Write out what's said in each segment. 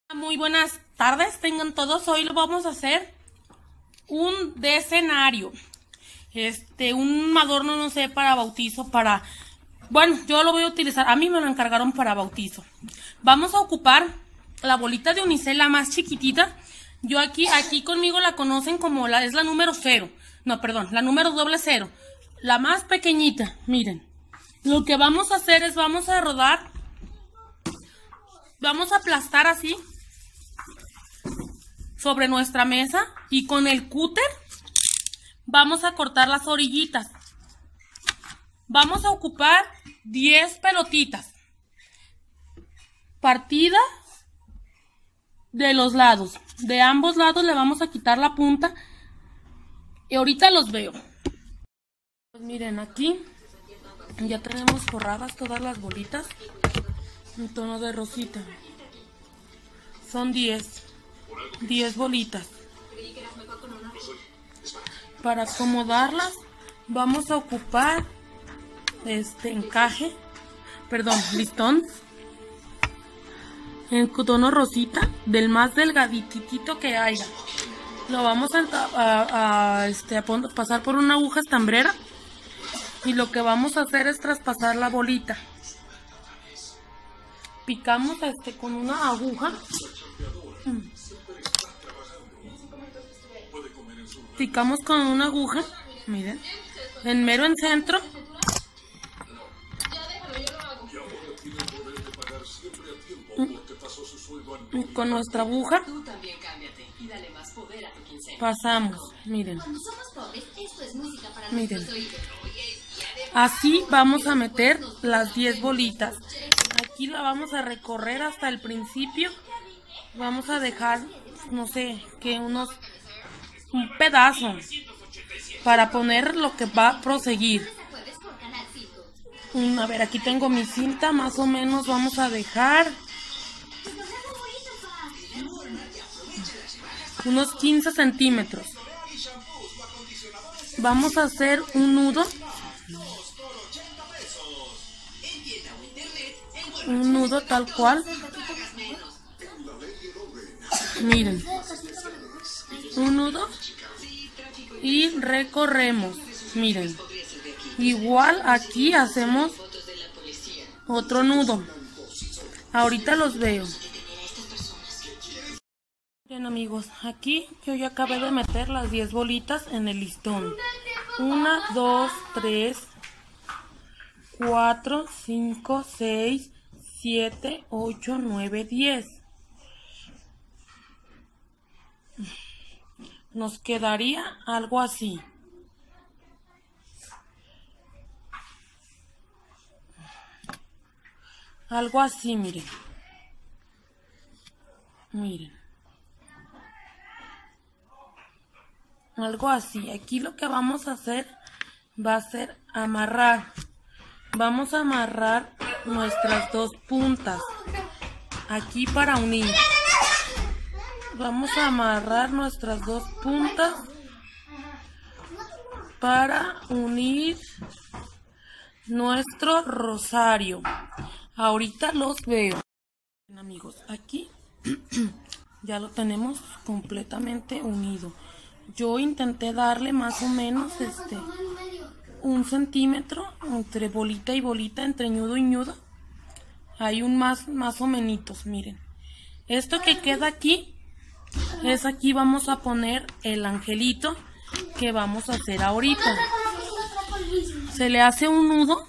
Muy buenas tardes, tengan todos. Hoy lo vamos a hacer un decenario. Un adorno, no sé, para bautizo, bueno, yo lo voy a utilizar, a mí me lo encargaron para bautizo. Vamos a ocupar la bolita de unicel, la más chiquitita. Yo aquí conmigo la conocen como es la número 0. No, perdón, la número 00. La más pequeñita, miren. Lo que vamos a hacer es, vamos a rodar, vamos a aplastar así sobre nuestra mesa y con el cúter vamos a cortar las orillitas. Vamos a ocupar 10 pelotitas. Partida de los lados. De ambos lados le vamos a quitar la punta. Y ahorita los veo. Pues miren, aquí ya tenemos forradas todas las bolitas en tono de rosita. Son 10 bolitas. Para acomodarlas vamos a ocupar listón en tono rosita, del más delgaditito que haya. Lo vamos a pasar por una aguja estambrera y lo que vamos a hacer es traspasar la bolita. Picamos con una aguja. Picamos con una aguja, miren, en mero en centro. Con nuestra aguja pasamos, miren. Miren. Así vamos a meter las 10 bolitas. Aquí la vamos a recorrer hasta el principio. Vamos a dejar, no sé, un pedazo para poner lo que va a proseguir. A ver, aquí tengo mi cinta, más o menos vamos a dejar unos 15 centímetros. Vamos a hacer un nudo. Un nudo tal cual. Miren. Un nudo. Y recorremos. Miren. Igual aquí hacemos otro nudo. Ahorita los veo. Bien amigos, aquí yo ya acabé de meter las 10 bolitas en el listón. 1, 2, 3, 4, 5, 6, 7, 8, 9, 10. Nos quedaría algo así. Algo así, miren. Miren. Algo así. Aquí lo que vamos a hacer va a ser amarrar. Vamos a amarrar nuestras dos puntas aquí para unir. Vamos a amarrar nuestras dos puntas para unir nuestro rosario. Ahorita los veo. Bien, amigos, aquí ya lo tenemos completamente unido. Yo intenté darle más o menos 1 centímetro entre bolita y bolita, entre ñudo y ñudo. Hay un más o menos, miren. Esto que queda aquí, aquí vamos a poner el angelito que vamos a hacer ahorita. Se le hace un nudo.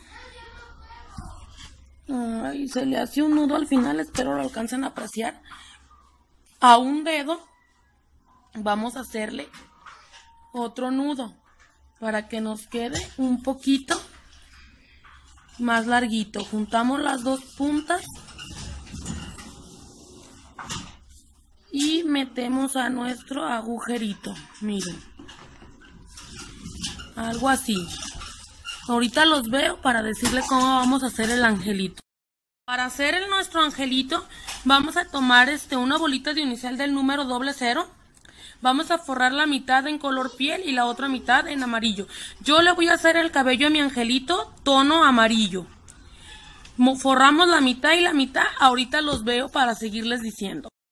Se le hace un nudo al final, espero lo alcancen a apreciar. A un dedo vamos a hacerle otro nudo para que nos quede un poquito más larguito. Juntamos las dos puntas y metemos a nuestro agujerito. Miren, algo así. Ahorita los veo para decirles cómo vamos a hacer el angelito. Para hacer nuestro angelito vamos a tomar una bolita de unicel del número 00. Vamos a forrar la mitad en color piel y la otra mitad en amarillo. Yo le voy a hacer el cabello a mi angelito tono amarillo. Forramos la mitad y la mitad. Ahorita los veo para seguirles diciendo.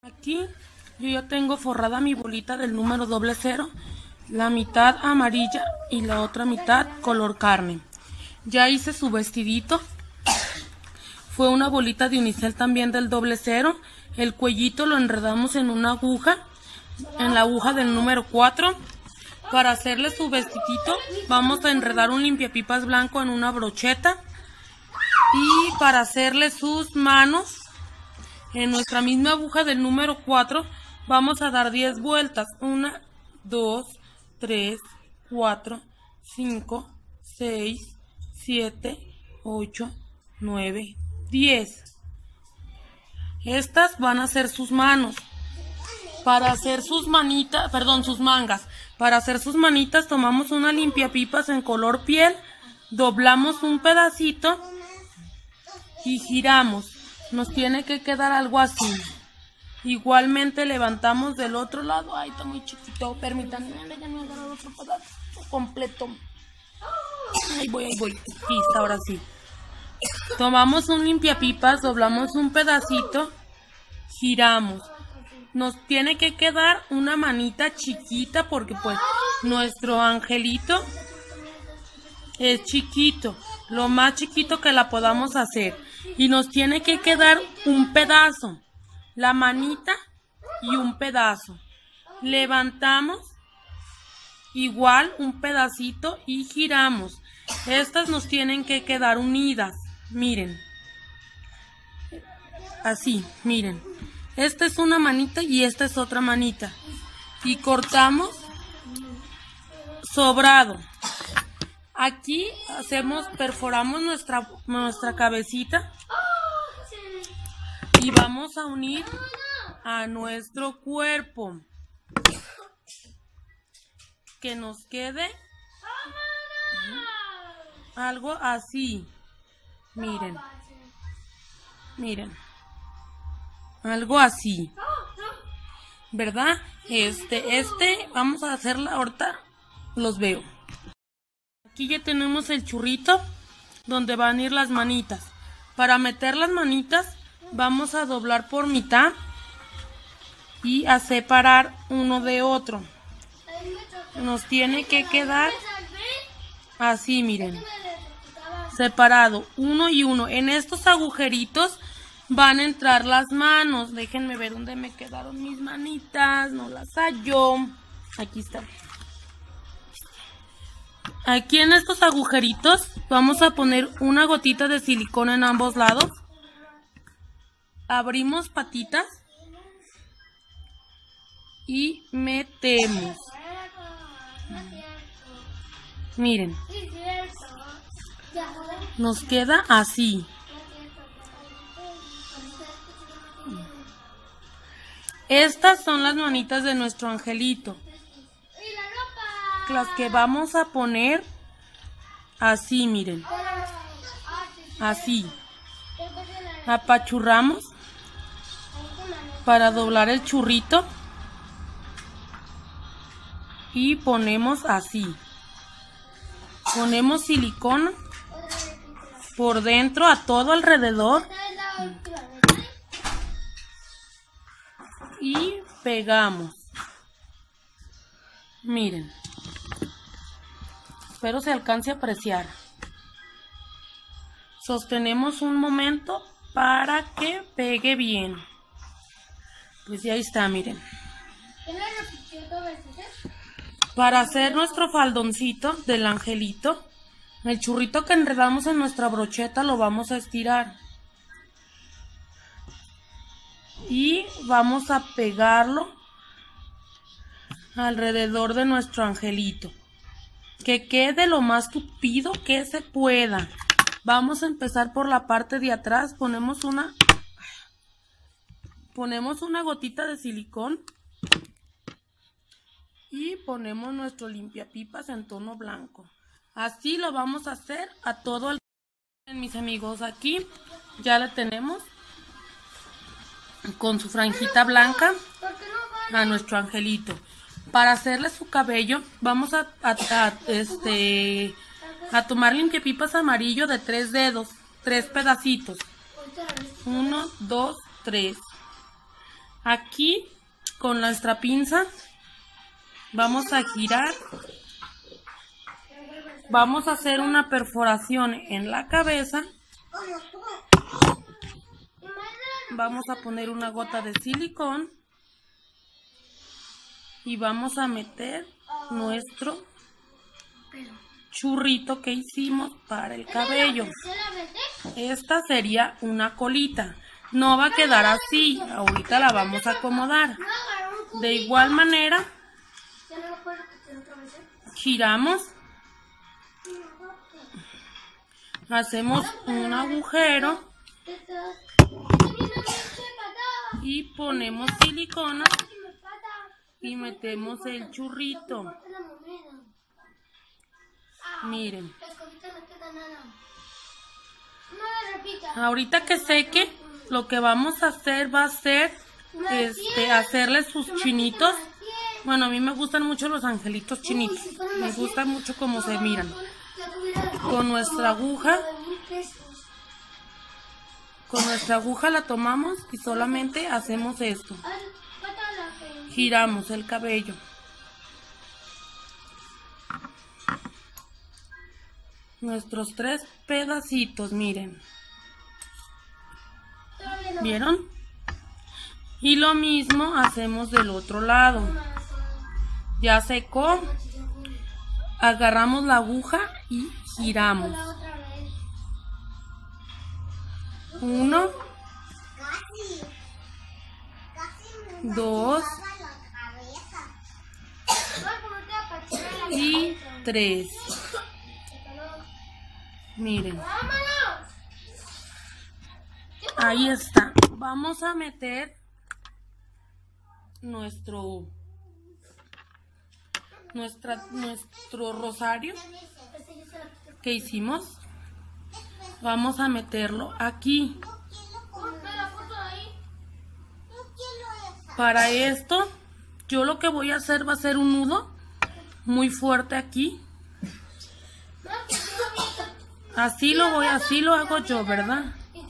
Aquí yo ya tengo forrada mi bolita del número 00, la mitad amarilla y la otra mitad color carne. Ya hice su vestidito. Fue una bolita de unicel también del 00. El cuellito lo enredamos en una aguja, en la aguja del número 4. Para hacerle su vestidito vamos a enredar un limpiapipas blanco en una brocheta. Y para hacerle sus manos, en nuestra misma aguja del número 4 vamos a dar 10 vueltas. 1, 2, 3, 4, 5, 6, 7, 8, 9, 10. Estas van a ser sus manos. Para hacer sus manitas, sus mangas. Para hacer sus manitas tomamos una limpiapipas en color piel, doblamos un pedacito y giramos. Nos tiene que quedar algo así. Igualmente levantamos del otro lado. Ay, está muy chiquito, permítanme, ya no he agarrado otro pedazo completo. Ahí voy. Aquí está, ahora sí. Tomamos un limpiapipas, doblamos un pedacito, giramos. Nos tiene que quedar una manita chiquita porque pues nuestro angelito es chiquito, lo más chiquito que la podamos hacer. Y nos tiene que quedar un pedazo, la manita y un pedazo. Levantamos igual un pedacito y giramos. Estas nos tienen que quedar unidas, miren. Así, miren. Esta es una manita y esta es otra manita. Y cortamos sobrado. Aquí perforamos nuestra cabecita y vamos a unir a nuestro cuerpo. Que nos quede algo así. Miren. Algo así, ¿verdad? Vamos a hacerla ahorita, los veo. Aquí ya tenemos el churrito donde van a ir las manitas. Para meter las manitas vamos a doblar por mitad y a separar uno de otro. Nos tiene que quedar así, miren, separado, uno y uno. En estos agujeritos van a entrar las manos. Déjenme ver dónde me quedaron mis manitas. No las hallo. Aquí están. Aquí en estos agujeritos vamos a poner una gotita de silicona en ambos lados. Abrimos patitas y metemos. Miren. Nos queda así. Estas son las manitas de nuestro angelito. Las que vamos a poner así, miren. Así. Apachurramos para doblar el churrito. Y ponemos así. Ponemos silicona por dentro a todo alrededor. Y pegamos. Miren. Espero se alcance a apreciar. Sostenemos un momento para que pegue bien. Pues ya está, miren. Para hacer nuestro faldoncito del angelito, el churrito que enredamos en nuestra brocheta lo vamos a estirar. Y vamos a pegarlo alrededor de nuestro angelito. Que quede lo más tupido que se pueda. Vamos a empezar por la parte de atrás. Ponemos una gotita de silicón. Y ponemos nuestro limpiapipas en tono blanco. Así lo vamos a hacer a todo el... Mis amigos, aquí ya la tenemos. Con su franjita blanca a nuestro angelito. Para hacerle su cabello vamos a tomar limpiapipas amarillo de 3 dedos, 3 pedacitos. 1, 2, 3. Aquí con nuestra pinza vamos a girar. Vamos a hacer una perforación en la cabeza. Vamos a poner una gota de silicón y vamos a meter nuestro churrito que hicimos para el cabello. Esta sería una colita. No va a quedar así. Ahorita la vamos a acomodar. De igual manera, giramos. Hacemos un agujero y ponemos silicona y metemos el churrito. Miren. Ahorita que seque, lo que vamos a hacer va a ser hacerle sus chinitos. Bueno, a mí me gustan mucho los angelitos chinitos. Me gusta mucho cómo se miran. Con nuestra aguja la tomamos y solamente hacemos esto. Giramos el cabello. Nuestros 3 pedacitos, miren. ¿Vieron? Y lo mismo hacemos del otro lado. Ya secó. Agarramos la aguja y giramos. 1, 2 y 3. Miren. Ahí está. Vamos a meter nuestro rosario que hicimos. Vamos a meterlo aquí. Para esto, yo lo que voy a hacer va a ser un nudo muy fuerte aquí. Así lo hago yo, ¿verdad?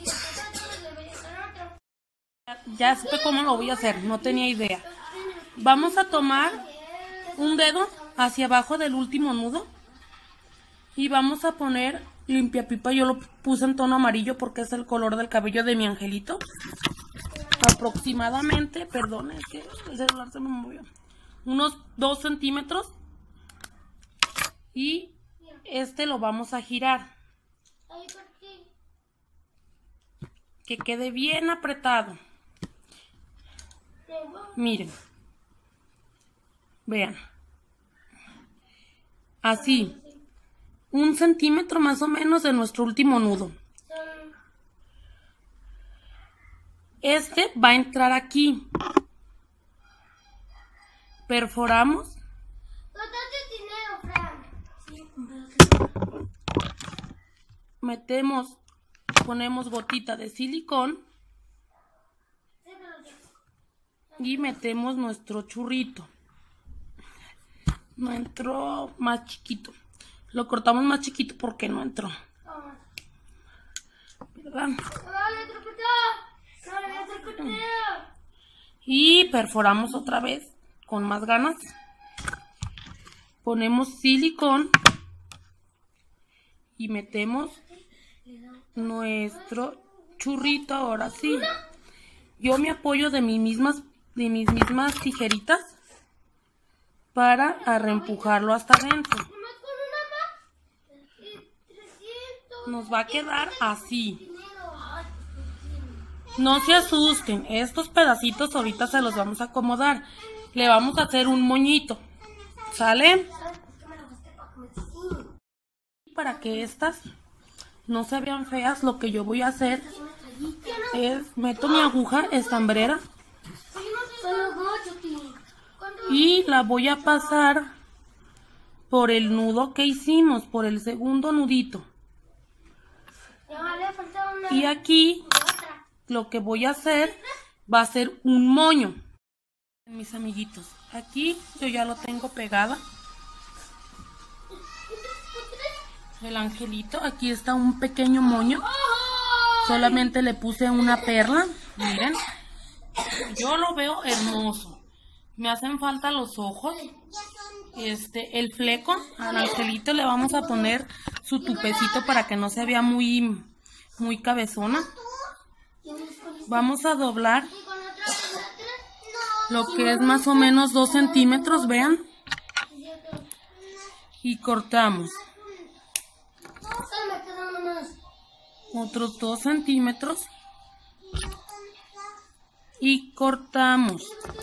Ya sé cómo lo voy a hacer, no tenía idea. Vamos a tomar un dedo hacia abajo del último nudo y vamos a poner limpiapipa. Yo lo puse en tono amarillo porque es el color del cabello de mi angelito. Aproximadamente, perdón, es que el celular se me movió, unos 2 centímetros. Y lo vamos a girar. Que quede bien apretado. Miren. Vean. Así. 1 centímetro más o menos de nuestro último nudo. Va a entrar aquí. Perforamos. Ponemos gotita de silicón y metemos nuestro churrito. No entró más chiquito. Lo cortamos más chiquito porque no entró. ¿Verdad? Y perforamos otra vez con más ganas. Ponemos silicón y metemos nuestro churrito. Ahora sí, yo me apoyo de mis mismas tijeritas para reempujarlo hasta adentro. Nos va a quedar así. No se asusten, estos pedacitos ahorita se los vamos a acomodar. Le vamos a hacer un moñito, ¿sale? Para que estas no se vean feas, lo que yo voy a hacer es meto mi aguja estambrera y la voy a pasar por el nudo que hicimos, por el segundo nudito. Y aquí lo que voy a hacer va a ser un moño. Mis amiguitos, aquí yo ya lo tengo pegada. El angelito, aquí está un pequeño moño. Solamente le puse una perla, miren. Yo lo veo hermoso. Me hacen falta los ojos. El fleco, al angelito le vamos a poner su tupecito para que no se vea muy cabezona. Vamos a doblar lo que es más o menos 2 centímetros, vean. Y cortamos. Otros 2 centímetros. Y cortamos.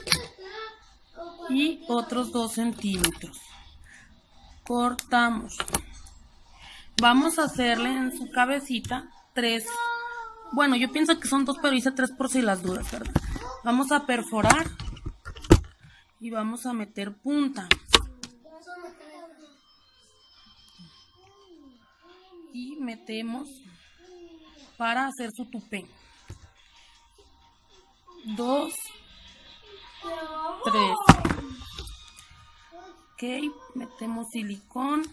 Y otros 2 centímetros. Cortamos. Vamos a hacerle en su cabecita 3. Bueno, yo pienso que son 2, pero hice 3 por si las dudas, ¿verdad? Vamos a perforar. Y vamos a meter punta. Y metemos para hacer su tupé. 2, 3. Ok, metemos silicón.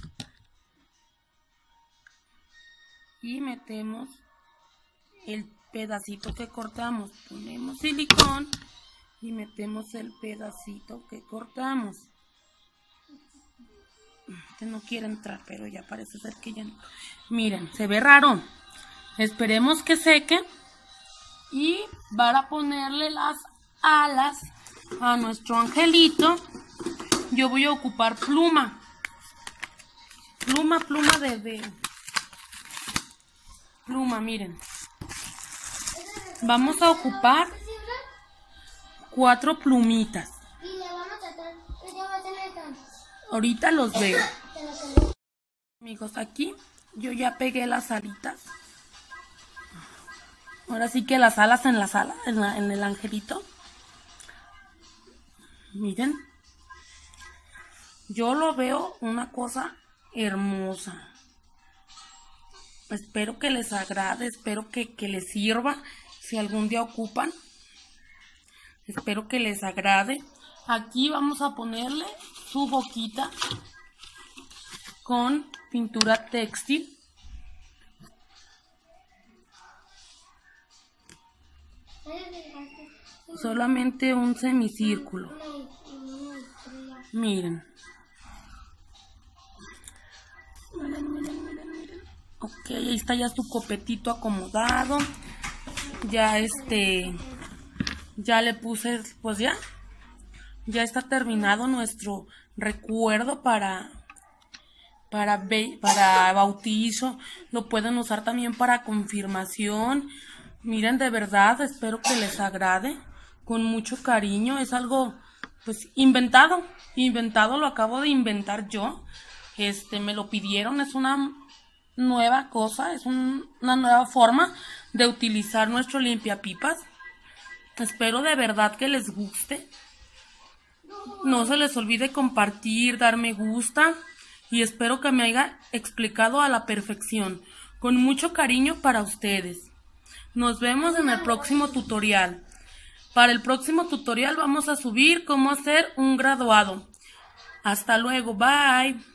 Y metemos el pedacito que cortamos. Ponemos silicón y metemos el pedacito que cortamos. Este no quiere entrar, pero ya parece ser que ya no. Miren, se ve raro. Esperemos que seque. Y para ponerle las alas a nuestro angelito, yo voy a ocupar pluma. Pluma pluma, miren. Vamos a ocupar 4 plumitas. Ahorita los veo. Amigos, aquí yo ya pegué las alitas. Ahora sí que las alas en en el angelito. Miren. Yo lo veo una cosa hermosa. Espero que les agrade, espero que les sirva si algún día ocupan. Espero que les agrade. Aquí vamos a ponerle su boquita con pintura textil. Solamente un semicírculo. Miren. Ok, ahí está ya su copetito acomodado. Ya ya le puse, pues ya está terminado nuestro recuerdo para bautizo. Lo pueden usar también para confirmación. Miren, de verdad, espero que les agrade. Con mucho cariño. Es algo, pues, inventado. Lo acabo de inventar yo. Me lo pidieron. Es una nueva cosa. Es una nueva forma de utilizar nuestro limpiapipas. Espero de verdad que les guste. No se les olvide compartir, dar me gusta. Y espero que me haya explicado a la perfección. Con mucho cariño para ustedes. Nos vemos en el próximo tutorial. Para el próximo tutorial vamos a subir cómo hacer un graduado. Hasta luego, bye.